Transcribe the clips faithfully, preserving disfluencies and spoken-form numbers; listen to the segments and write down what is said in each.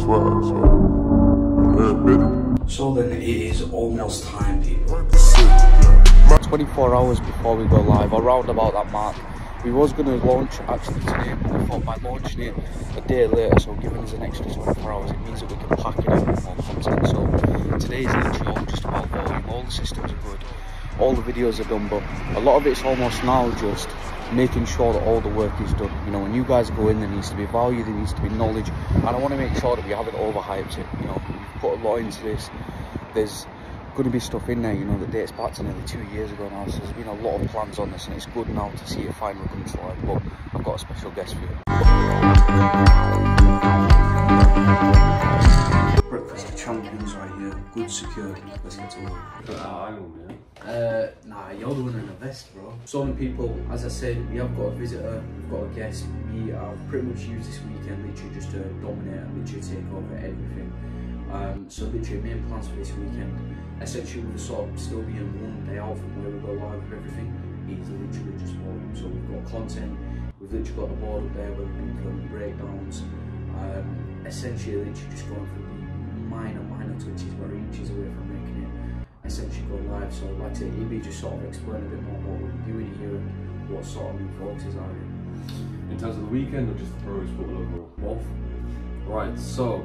swear, so I'm here bidding. So then it is almost time, people. twenty-four hours before we go live, around about that mark. We was going to launch actually today, but we thought by launching it a day later, so giving us an extra twenty-four hours, it means that we can pack it in with more content. So today is literally all just about volume. All the systems are good, all the videos are done, but a lot of it's almost now just making sure that all the work is done. You know, when you guys go in, there needs to be value, there needs to be knowledge, and I want to make sure that we haven't overhyped it. You know, we've put a lot into this. There's going to be stuff in there, you know, that dates back to nearly two years ago now, so there's been a lot of plans on this, and it's good now to see it finally come to life. But I've got a special guest for you. Breakfast of champions right here, good security. Let's get to work. Uh, I know, man. Uh, nah, you're the one in a vest, bro. So many people, as I said, we have got a visitor, we've got a guest. We have pretty much used this weekend literally just to dominate and literally take over everything. Um, so literally main plans for this weekend, essentially with sort of still being one day out from where we go live with everything, is literally just volume. So we've got content, we've literally got the board up there where we've been filming breakdowns, um, essentially literally just going through the minor, minor touches, we're inches away from making it essentially go live. So like I said, Ibi just sort of explain a bit more what we're doing here and what sort of new focuses are here. In terms of the weekend or just the Progress Portal overall? Both. Right, so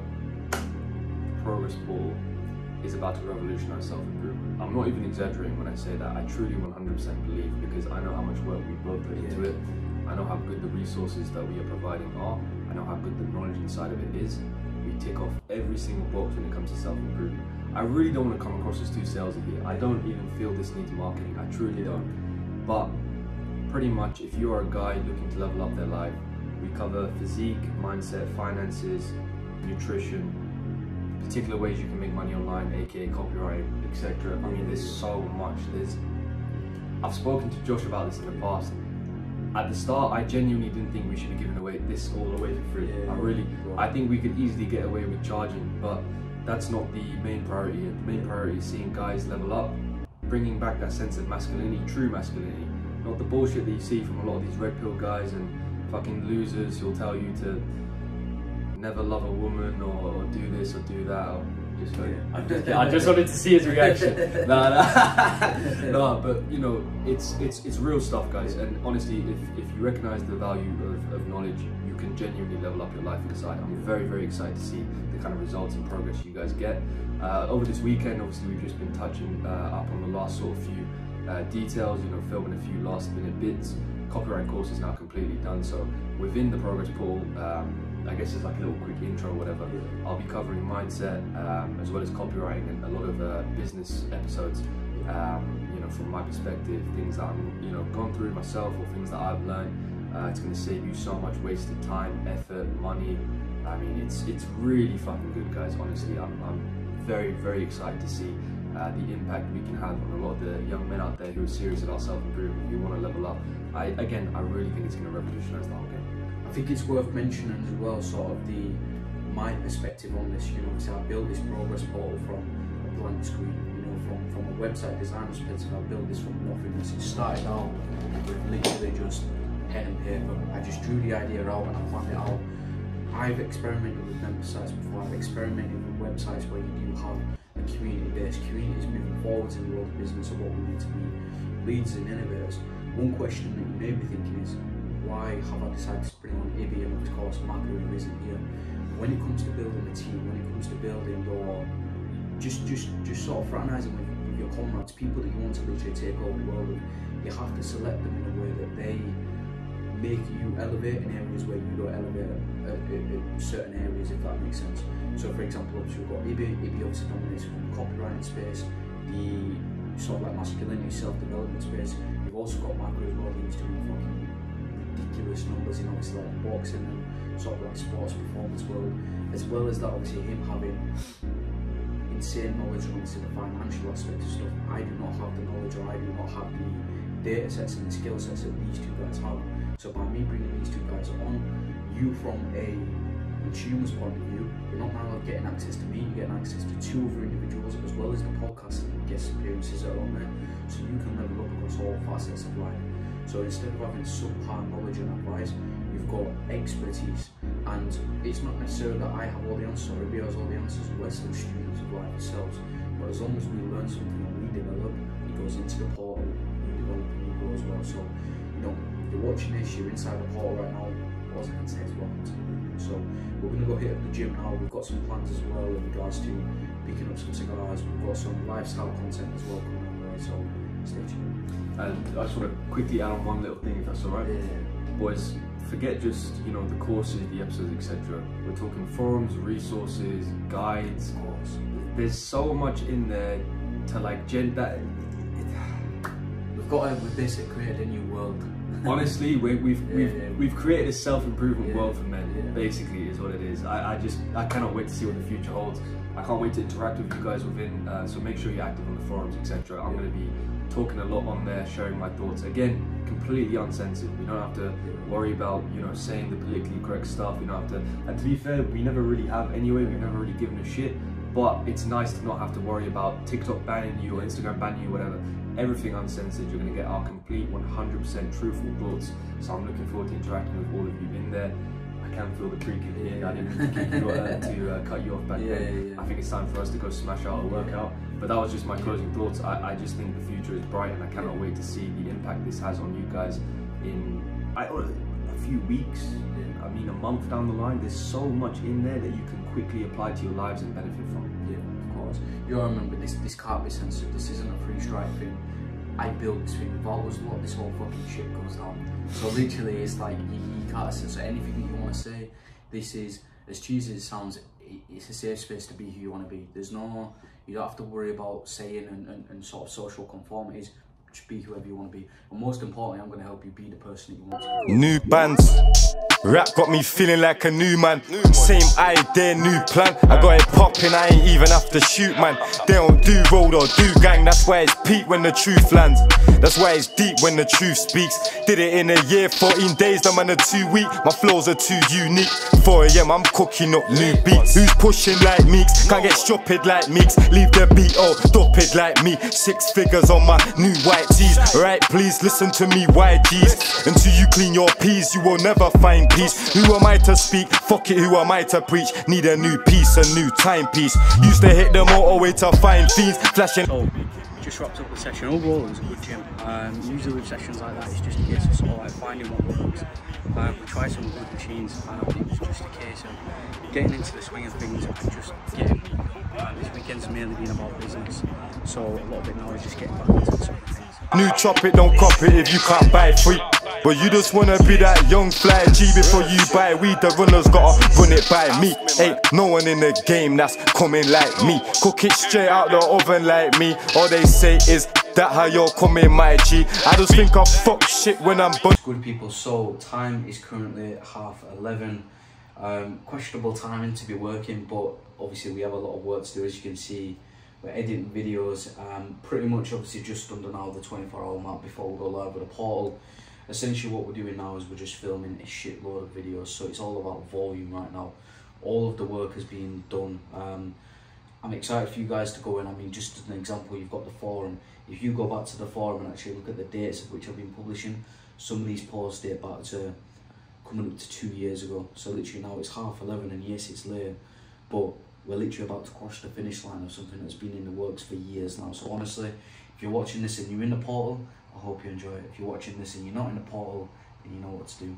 Progress Portal is about to revolutionize self-improvement. I'm not even exaggerating when I say that. I truly one hundred percent believe, because I know how much work we both put into it. I know how good the resources that we are providing are. I know how good the knowledge inside of it is. We tick off every single box when it comes to self-improvement. I really don't want to come across as too salesy here. I don't even feel this needs marketing. I truly don't. But pretty much, if you are a guy looking to level up their life, we cover physique, mindset, finances, nutrition, particular ways you can make money online, aka copyright, et cetera. I mean, there's so much. There's. I've spoken to Josh about this in the past. At the start, I genuinely didn't think we should be giving away this all away for free. Yeah, I really, I think we could easily get away with charging, but that's not the main priority. The main priority is seeing guys level up, bringing back that sense of masculinity, true masculinity, not the bullshit that you see from a lot of these red pill guys and fucking losers who'll tell you to never love a woman or, or do this or do that. Or just yeah. I, just, I just wanted to see his reaction. no, no, no, but you know, it's it's it's real stuff, guys. And honestly, if if you recognise the value of, of knowledge, you can genuinely level up your life inside. I'm very very excited to see the kind of results and progress you guys get uh, over this weekend. Obviously, we've just been touching uh, up on the last sort of few uh, details. You know, filming a few last minute bits. Copyright course is now completely done. So within the Progress Portal, um, I guess it's like a little quick intro or whatever. I'll be covering mindset um, as well as copywriting and a lot of uh, business episodes. Um, you know, from my perspective, things that I'm you know gone through myself or things that I've learned. Uh, it's going to save you so much wasted time, effort, money. I mean, it's it's really fucking good, guys. Honestly, I'm I'm very very excited to see uh, the impact we can have on a lot of the young men out there who are serious about self-improvement, who want to level up. I again, I really think it's going to revolutionize the whole game. I think it's worth mentioning as well, sort of the my perspective on this. You know, so I built this Progress Portal from a blank screen. You know, from from a website design perspective, I built this from nothingness. It started out with literally just pen and paper. I just drew the idea out and I planned it out. I've experimented with member sites before. I've experimented with websites where you do have a community-based. Communities moving forwards in the world of business are what we need to be, leaders and innovators. One question that you may be thinking is, why have I decided to bring on Ibi and of course Marco who isn't here? When it comes to building a team, when it comes to building your, just just just sort of fraternising with, with your comrades, people that you want to literally take over the world with, you have to select them in a way that they make you elevate in areas where you don't elevate at, at, at certain areas, if that makes sense. So for example, obviously we've got Ibi, Ibi obviously dominates from the copywriting space, the sort of like masculinity, self-development space. You've also got Marco as well, who's doing fucking ridiculous numbers in obviously like boxing and sort of like sports performance world, as well as that obviously him having insane knowledge on obviously the financial aspect of stuff. I do not have the knowledge, or I do not have the data sets and the skill sets that these two guys have. So by me bringing these two guys on, you from a consumer's point of view, you're not now getting access to me, you're getting access to two other individuals as well as the podcast and guest appearances that are on there, so you can level up across all facets of life. So instead of having subpar knowledge and advice, you've got expertise. And it's not necessarily that I have all the answers or everybody has all the answers. We're still students of life ourselves. But as long as we learn something and we develop, it goes into the portal, you develop and you grow as well. So, you know, you're watching this, you're inside the portal right now, all I can say is welcome to the movement. So we're going to go hit up the gym now. We've got some plans as well in regards to picking up some cigars. We've got some lifestyle content as well coming our way. So stay tuned. And I just want to quickly add on one little thing, if that's all right. Yeah. Boys, forget just, you know, the courses, the episodes, et cetera. We're talking forums, resources, guides. Of course. There's so much in there to like gen that. We've got a, we've basically created a new world. Honestly, we, we've Yeah, we've yeah. we've created a self-improvement Yeah, world for men. yeah. Basically, is what it is. I, I just I cannot wait to see what the future holds. I can't wait to interact with you guys within. Uh, so make sure you're active on the forums, et cetera. I'm going to be talking a lot on there, sharing my thoughts. Again, completely uncensored. We don't have to worry about, you know, saying the politically correct stuff. We don't have to. And to be fair, we never really have anyway. We've never really given a shit. But it's nice to not have to worry about TikTok banning you or Instagram banning you, whatever. Everything uncensored. You're going to get our complete one hundred percent truthful thoughts. So I'm looking forward to interacting with all of you in there. I can feel the creaking here. I didn't mean to, keep you, uh, to uh, cut you off back Yeah, then. yeah, yeah. I think it's time for us to go smash out a workout. But that was just my closing thoughts. I, I just think the future is bright, and I cannot wait to see the impact this has on you guys in I, a few weeks. I mean, a month down the line. There's so much in there that you can quickly apply to your lives and benefit from. Yeah, of course. You gotta remember, this this can't be censored. This isn't a free strike thing. I built this thing. Without us lot, this whole fucking shit goes down. So literally, it's like you, you can't censor anything that you want to say. This is, as cheesy as it sounds, it, it's a safe space to be who you want to be. There's no, you don't have to worry about saying and, and, and sort of social conformities. Just be whoever you want to be. And most importantly, I'm going to help you be the person that you want to be. New bands. Rap got me feeling like a new man. Same idea, new plan. I got it popping, I ain't even have to shoot, man. They don't do road or do gang. That's why it's peak when the truth lands. That's why it's deep when the truth speaks. Did it in a year, fourteen days, the man are too weak. My flows are too unique. four A M I'm cooking up new beats. Who's pushing like Meeks? Can't get stupid like Meeks. Leave the beat all stupid like me. Six figures on my new white tees. Right, please listen to me, Y Gs. Until you clean your peas, you will never find peace. Who am I to speak? Fuck it, who am I to preach? Need a new piece, a new timepiece. Used to hit the motorway to find fiends. Flashing. So, just wrapped up the session. Overall, it was a good gym. Um, usually with sessions like that, it's just a case of sort of like finding what works. Um, we tried some good machines, and it was just a case of getting into the swing of things and just getting. Uh, this weekend's mainly been about business, so a lot of it now is just getting back into the swing of things. New chop it, don't cop it if you can't buy it free. But you just wanna be that young fly G before you buy weed. The runner's gotta run it by me. Ain't no one in the game that's coming like me. Cook it straight out the oven like me. All they say is that how you're coming, my G. I just think I fuck shit when I'm bun- Good people, so time is currently half eleven. Um, questionable timing to be working, but obviously we have a lot of work to do. As you can see, we're editing videos. Um, pretty much obviously just under now the twenty-four hour mark before we go live with a portal. Essentially what we're doing now is we're just filming a shitload of videos, so it's all about volume right now. All of the work has been done. Um, I'm excited for you guys to go in. I mean, just as an example, you've got the forum. If you go back to the forum and actually look at the dates of which I've been publishing, some of these posts date back to coming up to two years ago. So literally now it's half eleven, and yes, it's late, but we're literally about to cross the finish line of something that's been in the works for years now. So honestly, if you're watching this and you're in the portal, I hope you enjoy it. If you're watching this and you're not in the portal, then you know what to do.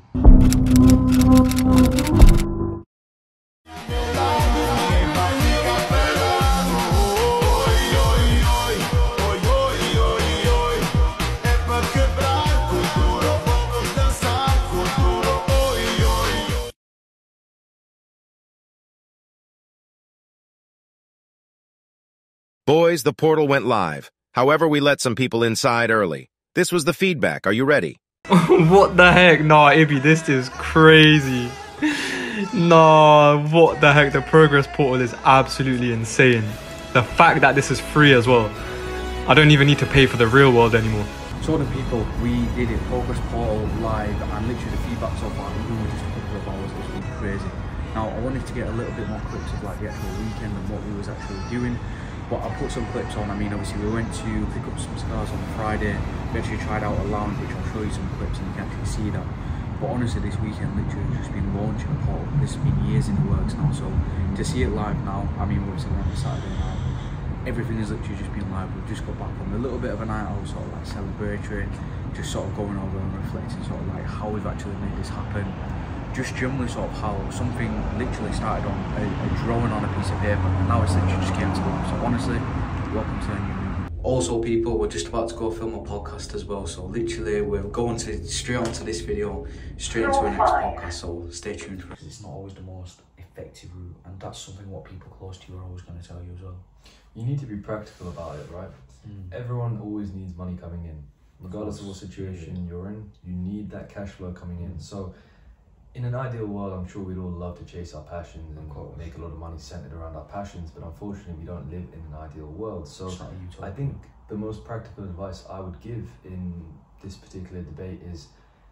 Boys, the portal went live. However, we let some people inside early. This was the feedback. Are you ready? What the heck? Nah, Ibby, this is crazy. Nah, what the heck? The progress portal is absolutely insane. The fact that this is free as well. I don't even need to pay for the real world anymore. So the people, we did it, progress portal live, and literally the feedback so far, even with just a couple of hours, it's been crazy. Now, I wanted to get a little bit more clips of like the actual weekend and what we was actually doing. But I put some clips on. I mean, obviously we went to pick up some cigars on Friday. We actually tried out a lounge, which I'll show you some clips and you can actually see that. But honestly, this weekend literally just been launching a portal, this has been years in the works now, so to see it live now, I mean, we're sitting on the Saturday now, everything has literally just been live. We've just got back from a little bit of a night out, sort of like celebratory, just sort of going over and reflecting sort of like how we've actually made this happen. Just generally sort of how something literally started on a, a drawing on a piece of paper, and now it's literally just came to life. So honestly, welcome to the new movement. Also people, we're just about to go film a podcast as well, so literally we're going to straight onto this video, straight into our next podcast, so stay tuned for it. It's not always the most effective route, and that's something what people close to you are always going to tell you as well. You need to be practical about it, right? Mm. Everyone always needs money coming in. Regardless of, of what situation you're in, you need that cash flow coming in. So in an ideal world, I'm sure we'd all love to chase our passions and make a lot of money centered around our passions, but unfortunately we don't live in an ideal world. So I think the most practical advice I would give in this particular debate is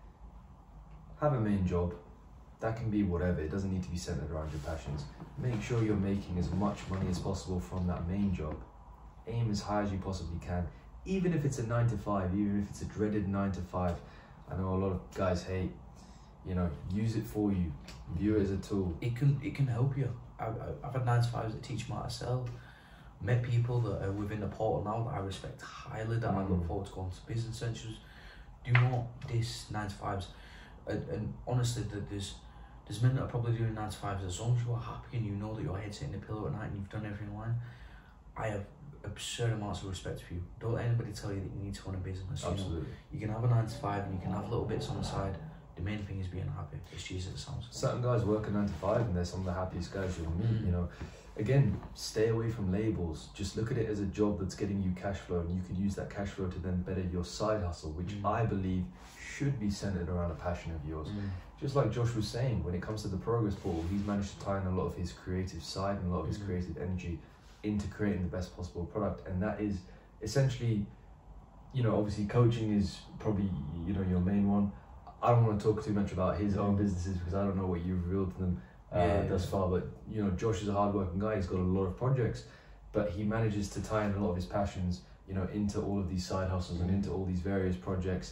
have a main job. That can be whatever, it doesn't need to be centered around your passions. Make sure you're making as much money as possible from that main job. Aim as high as you possibly can, even if it's a nine to five, even if it's a dreaded nine to five. I know a lot of guys hate, you know, use it for you, view it as a tool. It can it can help you. I've, I've had nine to fives that teach me how to sell. Met people that are within the portal now that I respect highly, that mm. I look forward to going to business centres. Do not diss nine to fives. And, and honestly, there's there's men that are probably doing nine to fives. As long as you are happy and you know that your head's hitting the pillow at night and you've done everything line, I have absurd amounts of respect for you. Don't let anybody tell you that you need to run a business. Absolutely. You know, you can have a nine to five and you can have little bits on the side. The main thing is being happy. It's cheesy as it sounds. Certain guys work a nine to five and they're some of the happiest guys you'll meet, mm. you know. Again, stay away from labels. Just look at it as a job that's getting you cash flow, and you can use that cash flow to then better your side hustle, which mm. I believe should be centered around a passion of yours. Mm. Just like Josh was saying, when it comes to the progress portal, he's managed to tie in a lot of his creative side and a lot of his mm. creative energy into creating the best possible product. And that is essentially, you know, obviously coaching is probably, you know, your main one. I don't want to talk too much about his own businesses because I don't know what you've revealed to them uh, yeah, thus yeah. far, but you know, Josh is a hard-working guy. He's got a lot of projects, but he manages to tie in a lot of his passions, you know, into all of these side hustles and into all these various projects.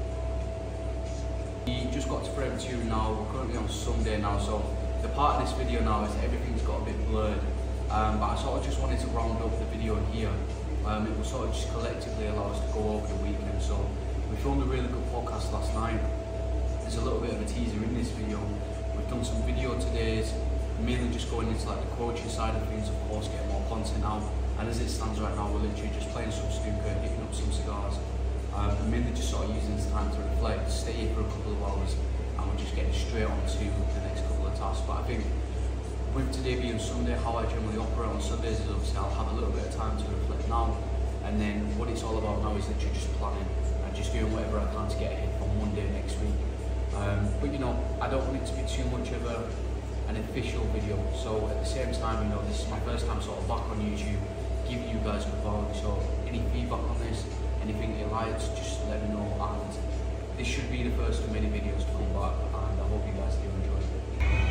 We just got to frame two now. We're currently on Sunday now, so the part of this video now is that everything's got a bit blurred. Um, but I sort of just wanted to round up the video here. Um, it will sort of just collectively allow us to go over the weekend. So we filmed a really good podcast last night. There's a little bit of a teaser in this video. We've done some video today, mainly just going into like the coaching side of things, of course, getting more content out. And as it stands right now, we're literally just playing some snooker, picking up some cigars, um, and mainly just sort of using this time to reflect, stay here for a couple of hours, and we're just getting straight on to the next couple of tasks. But I think with today being Sunday, how I generally operate on Sundays is obviously I'll have a little bit of time to reflect now, and then what it's all about now is literally just planning and just doing whatever I can to get ahead from Monday next week. Um, but you know, I don't want it to be too much of a, an official video, so at the same time, you know, this is my first time sort of back on YouTube, giving you guys good value. So any feedback on this, anything you like, just let me know, and this should be the first of many videos to come back, and I hope you guys do enjoy it.